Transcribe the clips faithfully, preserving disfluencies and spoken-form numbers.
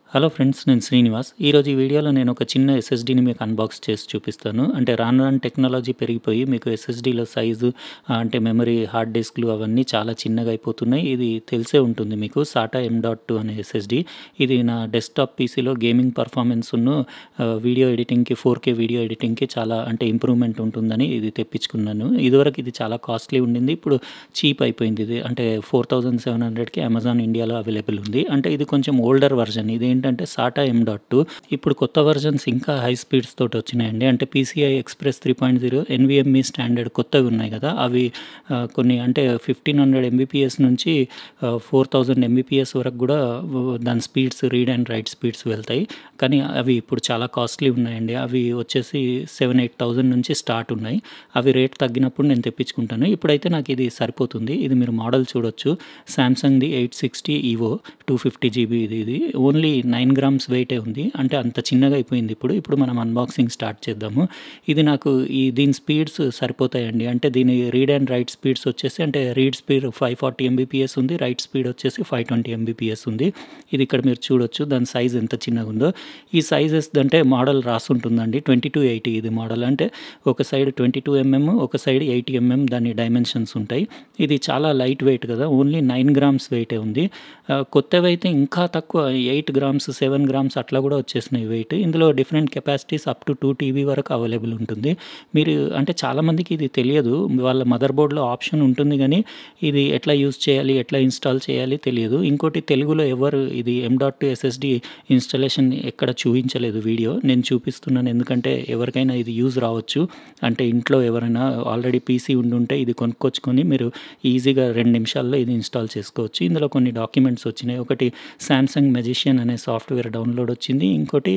Hello friends, నేను శ్రీనివాస్. ఈరోజు ఈ వీడియోలో నేను ఒక చిన్న ఎస్ఎస్డీని మీకు అన్బాక్స్ చేసి చూపిస్తాను. అంటే రాను రాను టెక్నాలజీ పెరిగిపోయి మీకు ఎస్ఎస్డీలో సైజు అంటే మెమరీ, హార్డ్ డిస్క్లు అవన్నీ చాలా చిన్నగా అయిపోతున్నాయి. ఇది తెలిసే ఉంటుంది మీకు, సాటా ఎం డాట్ టూ అనే ఎస్ఎస్డీ. ఇది నా డెస్క్టాప్ పీసీలో గేమింగ్ పర్ఫార్మెన్స్ను వీడియో ఎడిటింగ్కి, ఫోర్ కే వీడియో ఎడిటింగ్కి చాలా అంటే ఇంప్రూవ్మెంట్ ఉంటుందని ఇది తెప్పించుకున్నాను. ఇదివరకు ఇది చాలా కాస్ట్లీ ఉండింది, ఇప్పుడు చీప్ అయిపోయింది. ఇది అంటే ఫోర్ థౌజండ్ సెవెన్ హండ్రెడ్కి అమెజాన్ ఇండియాలో అవైలబుల్ ఉంది. అంటే ఇది కొంచెం ఓల్డర్ వర్జన్. ఇది ఏంటంటే సాటా ఎం డాట్ టూ. ఇప్పుడు కొత్త వర్జన్స్ ఇంకా హై స్పీడ్స్ తోటి వచ్చినాయండి. అంటే PCI express three point zero, NVMe standard కొత్తవి ఉన్నాయి కదా, అవి కొన్ని అంటే ఫిఫ్టీన్ హండ్రెడ్ ఎంబీపీఎస్ నుంచి ఫోర్ థౌజండ్ ఎంబీపీఎస్ వరకు కూడా దాని speeds, read and write speeds వెళ్తాయి. కానీ అవి ఇప్పుడు చాలా కాస్ట్లీ ఉన్నాయండి. అవి వచ్చేసి సెవెన్ ఎయిట్ థౌజండ్ నుంచి స్టార్ట్ ఉన్నాయి. అవి రేట్ తగ్గినప్పుడు నేను తెప్పించుకుంటాను. ఇప్పుడైతే నాకు ఇది సరిపోతుంది. ఇది మీరు మోడల్ చూడొచ్చు, శాంసంగ్ది eight sixty EVO two fifty GB. ఇది ఇది ఓన్లీ నైన్ గ్రామ్స్ వెయిటే ఉంది. అంటే అంత చిన్నగా అయిపోయింది. ఇప్పుడు ఇప్పుడు మనం అన్బాక్సింగ్ స్టార్ట్ చేద్దాము. ఇది నాకు ఈ దీని స్పీడ్స్ సరిపోతాయండి. అంటే దీని రీడ్ అండ్ రైట్ స్పీడ్స్ వచ్చేసి, అంటే read speed five forty MBPS ఉంది, రైట్ స్పీడ్ వచ్చేసి ఫైవ్ ట్వంటీ ఎంబీపీఎస్ ఉంది. ఇది ఇక్కడ మీరు చూడొచ్చు, దాని సైజ్ ఎంత చిన్నగా ఉందో. ఈ సైజెస్ అంటే మోడల్ రాసుంటుందండి, ట్వంటీ టూ ఎయిటీ ఇది మోడల్. అంటే ఒక సైడ్ ట్వంటీ టూ ఎంఎం, ఒక సైడ్ ఎయిటీ ఎంఎం దాని డైమెన్షన్స్ ఉంటాయి. ఇది చాలా లైట్ వెయిట్ కదా, ఓన్లీ నైన్ గ్రామ్స్ వెయిటే ఉంది. కొత్తవి అయితే ఇంకా తక్కువ, ఎయిట్ గ్రామ్స్, సెవెన్ గ్రామ్స్ అట్లా కూడా వచ్చేసినాయి వెయిట్. ఇందులో different capacities up to two TB వరకు అవైలబుల్ ఉంటుంది. మీరు అంటే చాలామందికి ఇది తెలియదు, వాళ్ళ మదర్ బోర్డ్లో ఆప్షన్ ఉంటుంది కానీ ఇది ఎట్లా యూజ్ చేయాలి, ఎట్లా ఇన్స్టాల్ చేయాలి తెలియదు. ఇంకోటి, తెలుగులో ఎవరు ఇది M dot two SSD installation ఎక్కడ చూపించలేదు వీడియో. నేను చూపిస్తున్నాను ఎందుకంటే ఎవరికైనా ఇది యూజ్ రావచ్చు. అంటే ఇంట్లో ఎవరైనా ఆల్రెడీ పీసీ ఉండుంటే ఇది కొనుక్కొచ్చుకొని మీరు ఈజీగా రెండు నిమిషాల్లో ఇది ఇన్స్టాల్ చేసుకోవచ్చు. ఇందులో కొన్ని డాక్యుమెంట్స్ వచ్చినాయి. ఒకటి శాంసంగ్ మెజిషియన్ అనే సాఫ్ట్వేర్ డౌన్లోడ్ వచ్చింది. ఇంకోటి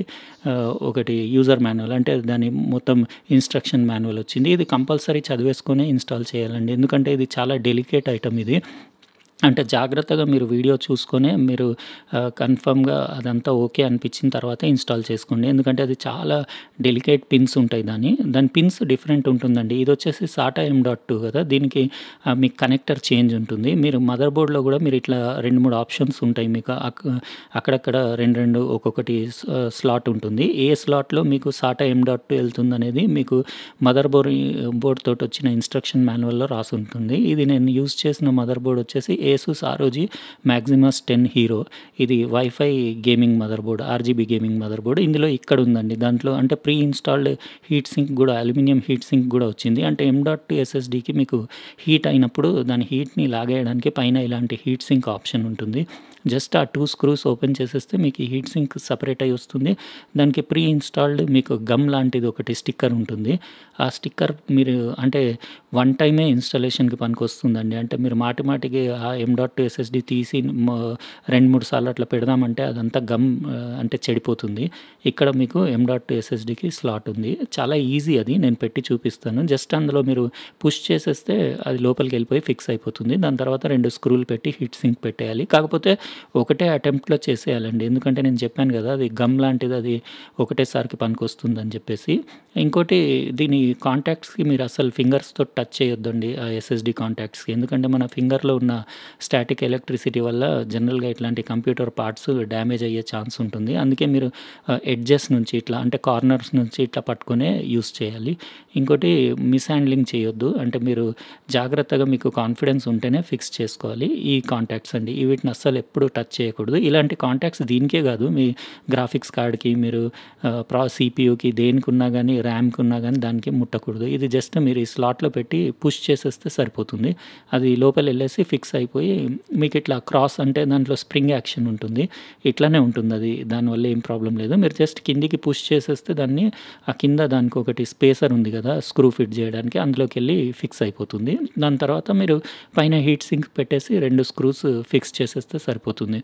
ఒకటి యూజర్ మాన్యువల్, అంటే దాని మొత్తం ఇన్స్ట్రక్షన్ మాన్యువల్ వచ్చింది. ఇది కంపల్సరీ చదివేసుకొని ఇన్స్టాల్ చేయాలండి, ఎందుకంటే ఇది చాలా డెలికేట్ ఐటమ్. ఇది అంటే జాగ్రత్తగా మీరు వీడియో చూసుకొని మీరు కన్ఫర్మ్గా అదంతా ఓకే అనిపించిన తర్వాత ఇన్స్టాల్ చేసుకోండి. ఎందుకంటే అది చాలా డెలికేట్ పిన్స్ ఉంటాయి. దాని దాని పిన్స్ డిఫరెంట్ ఉంటుందండి. ఇది వచ్చేసి సాటా ఎం డాట్ టూ కదా, దీనికి మీకు కనెక్టర్ చేంజ్ ఉంటుంది. మీరు మదర్ బోర్డ్లో కూడా మీరు ఇట్లా రెండు మూడు ఆప్షన్స్ ఉంటాయి మీకు, అక్కడక్కడ రెండు రెండు ఒక్కొక్కటి స్లాట్ ఉంటుంది. ఏ స్లాట్లో మీకు సాటా ఎం డాట్ టూ వెళ్తుంది అనేది మీకు మదర్ బోర్డ్ బోర్డ్ తోటి వచ్చిన ఇన్స్ట్రక్షన్ మాన్యువల్లో రాసి ఉంటుంది. ఇది నేను యూజ్ చేసిన మదర్ బోర్డ్ వచ్చేసి ASUS ROG Maximus ten hero. ఇది wifi gaming motherboard, RGB gaming motherboard. ఇందులో ఇక్కడ ఉందండి, దాంట్లో అంటే ప్రీ ఇన్స్టాల్డ్ హీట్ సింక్ కూడా, అల్యూమినియం హీట్ సింక్ కూడా వచ్చింది. అంటే ఎం డాట్ టూ ఎస్ఎస్డీకి మీకు హీట్ అయినప్పుడు దాని హీట్ని లాగేయడానికి పైన ఇలాంటి హీట్ సింక్ ఆప్షన్ ఉంటుంది. జస్ట్ ఆ టూ స్క్రూస్ ఓపెన్ చేసేస్తే మీకు ఈ హీట్ సింక్ సపరేట్ అయ్యి వస్తుంది. దానికి ప్రీ ఇన్స్టాల్డ్ మీకు గమ్ లాంటిది ఒకటి స్టిక్కర్ ఉంటుంది. ఆ స్టిక్కర్ మీరు అంటే వన్ టైమే ఇన్స్టాలేషన్కి పనికి వస్తుందండి. అంటే మీరు మాటి మాటికి ఆ ఎం డాట్ టూ ఎస్ఎస్డి తీసి రెండు మూడు సార్లు అట్లా పెడదామంటే అదంతా గమ్ అంటే చెడిపోతుంది. ఇక్కడ మీకు ఎం డాట్ టూ ఎస్ఎస్డికి స్లాట్ ఉంది. చాలా ఈజీ, అది నేను పెట్టి చూపిస్తాను. జస్ట్ అందులో మీరు పుష్ చేసేస్తే అది లోపలికి వెళ్ళిపోయి ఫిక్స్ అయిపోతుంది. దాని తర్వాత రెండు స్క్రూలు పెట్టి హీట్ సింక్ పెట్టేయాలి. కాకపోతే ఒకటే అటెంప్ట్లో చేసేయాలండి, ఎందుకంటే నేను చెప్పాను కదా అది గమ్ లాంటిది, అది ఒకటేసారికి పనికి వస్తుంది అని చెప్పేసి. ఇంకోటి, దీని కాంటాక్ట్స్కి మీరు అసలు ఫింగర్స్తో టచ్ చేయొద్దండి, ఆ ఎస్ఎస్డి కాంటాక్ట్స్కి. ఎందుకంటే మన ఫింగర్లో ఉన్న స్టాటిక్ ఎలక్ట్రిసిటీ వల్ల జనరల్గా ఇట్లాంటి కంప్యూటర్ పార్ట్స్ డ్యామేజ్ అయ్యే ఛాన్స్ ఉంటుంది. అందుకే మీరు ఎడ్జెస్ నుంచి ఇట్లా అంటే కార్నర్స్ నుంచి ఇట్లా పట్టుకునే యూస్ చేయాలి. ఇంకోటి, మిస్ హ్యాండ్లింగ్ చేయొద్దు. అంటే మీరు జాగ్రత్తగా మీకు కాన్ఫిడెన్స్ ఉంటేనే ఫిక్స్ చేసుకోవాలి ఈ కాంటాక్ట్స్ అండి. వీటిని అస్సలు ఎప్పుడు టచ్ చేయకూడదు. ఇలాంటి కాంటాక్ట్స్ దీనికే కాదు, మీ గ్రాఫిక్స్ కార్డ్కి, మీరు ప్రా సిపియూకి, దేనికి ఉన్నా కానీ, ర్యామ్కి ఉన్నా కానీ దానికి ముట్టకూడదు. ఇది జస్ట్ మీరు ఈ స్లాట్లో పెట్టి పుష్ చేసేస్తే సరిపోతుంది. అది లోపల వెళ్ళేసి ఫిక్స్ అయిపోయి మీకు ఇట్లా క్రాస్, అంటే దాంట్లో స్ప్రింగ్ యాక్షన్ ఉంటుంది, ఇట్లానే ఉంటుంది. అది దానివల్ల ఏం ప్రాబ్లం లేదు. మీరు జస్ట్ కిందికి పుష్ చేసేస్తే దాన్ని ఆ కింద దానికి ఒకటి స్పేసర్ ఉంది కదా స్క్రూ ఫిట్ చేయడానికి, అందులోకి వెళ్ళి ఫిక్స్ అయిపోతుంది. దాని తర్వాత మీరు పైన హీట్ సింక్ పెట్టేసి రెండు స్క్రూస్ ఫిక్స్ చేసేస్తే సరిపోతుంది.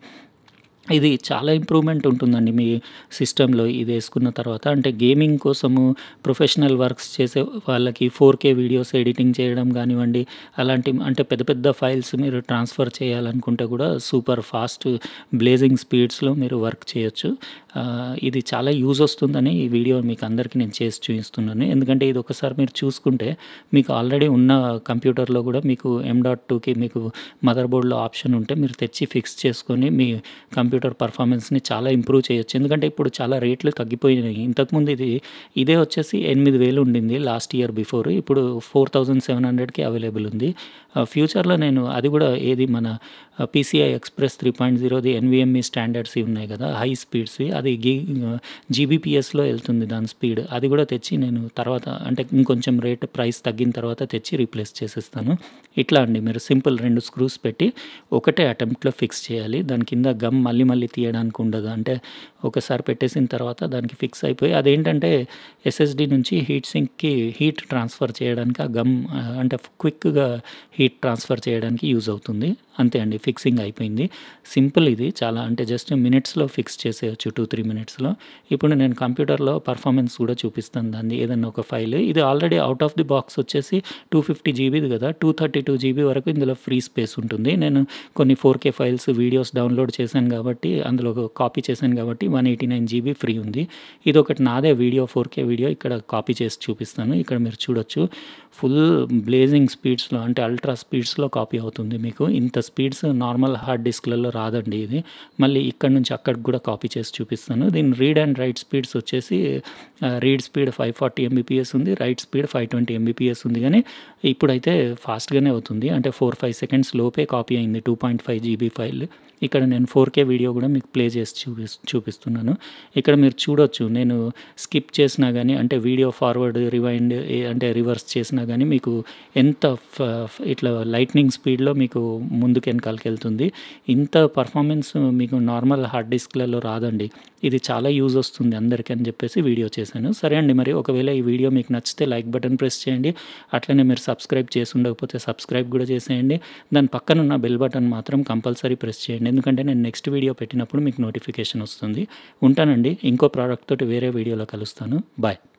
ఇది చాలా ఇంప్రూవ్మెంట్ ఉంటుందండి మీ సిస్టంలో ఇది వేసుకున్న తర్వాత. అంటే గేమింగ్ కోసము, ప్రొఫెషనల్ వర్క్స్ చేసే వాళ్ళకి ఫోర్ కే వీడియోస్ ఎడిటింగ్ చేయడం కానివ్వండి, అలాంటి అంటే పెద్ద పెద్ద ఫైల్స్ మీరు ట్రాన్స్ఫర్ చేయాలనుకుంటే కూడా సూపర్ ఫాస్ట్ బ్లేజింగ్ స్పీడ్స్లో మీరు వర్క్ చేయొచ్చు. ఆహ్, ఇది చాలా యూజ్ వస్తుందని ఈ వీడియో మీకు అందరికీ నేను చేసి చూపిస్తున్నాను. ఎందుకంటే ఇది ఒకసారి మీరు చూసుకుంటే మీకు ఆల్రెడీ ఉన్న కంప్యూటర్‌లో కూడా మీకు ఎమ్ డాట్ టూకి మీకు మదర్ బోర్డ్‌లో ఆప్షన్ ఉంటే మీరు తెచ్చి ఫిక్స్ చేసుకొని మీ కంప్యూటర్ పర్ఫార్మెన్స్‌ని చాలా ఇంప్రూవ్ చేయొచ్చు. ఎందుకంటే ఇప్పుడు చాలా రేట్లు తగ్గిపోయినాయి. ఇంతకుముందు ఇది ఇదే వచ్చేసి ఎనిమిది వేలు ఉండింది లాస్ట్ ఇయర్ బిఫోర్. ఇప్పుడు ఫోర్ థౌసండ్ సెవెన్ హండ్రెడ్‌కి అవైలబుల్ ఉంది. ఆహ్, ఫ్యూచర్‌లో నేను అది కూడా ఏది మన పీసీఐ ఎక్స్‌ప్రెస్ త్రీ పాయింట్ జీరోది ఎన్‌విఎంఈ స్టాండర్డ్స్ ఉన్నాయి కదా! హై స్పీడ్స్‌వి అది గి జీబీపీఎస్‌లో వెళ్తుంది దాని స్పీడ్. అది కూడా తెచ్చి నేను తర్వాత అంటే ఇంకొంచెం రేట్ ప్రైస్ తగ్గిన తర్వాత తెచ్చి రీప్లేస్ చేసేస్తాను. ఇట్లా అండి మీరు సింపుల్ రెండు స్క్రూస్ పెట్టి ఒకటే అటెంప్ట్‌లో ఫిక్స్ చేయాలి. దాని కింద గమ్ మళ్ళీ మళ్ళీ తీయడానికి ఉండదు. అంటే ఒకసారి పెట్టేసిన తర్వాత దానికి ఫిక్స్ అయిపోయి అదేంటంటే ఎస్ఎస్‌డి నుంచి హీట్ సింక్‌కి హీట్ ట్రాన్స్‌ఫర్ చేయడానికి ఆ గమ్ ఆహ్, అంటే క్విక్‌గా హీట్ ట్రాన్స్‌ఫర్ చేయడానికి యూజ్ అవుతుంది. అంతే అండి ఫిక్సింగ్ అయిపోయింది. సింపుల్ ఇది చాలా అంటే జస్ట్ మినిట్స్‌లో ఫిక్స్ చేసేయొచ్చు టూ త్రీ మినిట్స్‌లో. ఇప్పుడు నేను కంప్యూటర్‌లో పర్ఫార్మెన్స్ కూడా చూపిస్తాను దాన్ని ఏదన్నా ఒక ఫైల్. ఇది already out of the box వచ్చేసి టూ ఫిఫ్టీ జీబీది కదా! టూ థర్టీ టూ జీబీ వరకు ఇందులో ఫ్రీ స్పేస్ ఉంటుంది. నేను కొన్ని four K files, videos download చేశాను కాబట్టి అందులో కాపీ చేశాను కాబట్టి one eighty nine GB free ఉంది. ఇదొకటి నాదే వీడియో ఫోర్ కే వీడియో ఇక్కడ కాపీ చేసి చూపిస్తాను. ఇక్కడ మీరు చూడొచ్చు. ఫుల్ బ్లేజింగ్ స్పీడ్స్‌లో అంటే అల్ట్రా స్పీడ్స్‌లో కాపీ అవుతుంది మీకు. ఇంత స్పీడ్స్ నార్మల్ హార్డ్ డిస్క్‌లలో రాదండి ఇది. మళ్ళీ ఇక్కడ నుంచి అక్కడికి కూడా కాపీ చేసి చూపిస్తాను. దీని రీడ్ అండ్ రైట్ స్పీడ్స్ వచ్చేసి ah, read speed five forty MBPS ఉంది. Write speed five twenty MBPS ఉంది గానీ ఇప్పుడైతే ఫాస్ట్‌గానే అవుతుంది. అంటే ఫోర్ ఫైవ్ సెకండ్స్ లోపే కాపీ అయింది two point five GB file. ఇక్కడ నేను ఫోర్ కే వీడియో కూడా మీకు ప్లే చేసి చూపిస్ చూపిస్తున్నాను. ఇక్కడ మీరు చూడొచ్చు నేను స్కిప్ చేసినా గానీ అంటే వీడియో ఫార్వర్డ్, రివైండ్ ఏ అంటే రివర్స్ చేసినా గానీ మీకు ఎంత ఫ ఫ్ ఇట్లా లైట్నింగ్ స్పీడ్‌లో మీకు ముందుకు వెనకాలకి వెళ్తుంది. ఇంత పర్ఫార్మెన్స్ మీకు నార్మల్ హార్డ్ డిస్క్‌లలో రాదండి. ఇది చాలా యూజ్ వస్తుంది అందరికి అని చెప్పేసి వీడియో చేశాను. సరే అండి మరి ఒకవేళ ఈ వీడియో మీకు నచ్చితే లైక్ బటన్ ప్రెస్ చేయండి. అట్లనే మీరు సబ్స్క్రైబ్ చేసి ఉండకపోతే సబ్స్క్రైబ్ కూడా చేసేయండి. దాని పక్కన ఉన్న బెల్ బటన్ మాత్రం కంపల్సరీ ప్రెస్ చేయండి. ఎందుకంటే నేను నెక్స్ట్ వీడియో పెట్టినప్పుడు మీకు నోటిఫికేషన్ వస్తుంది. ఉంటానండి. ఇంకో ప్రోడక్ట్ తోటి వేరే వీడియోలో కలుస్తాను. బాయ్.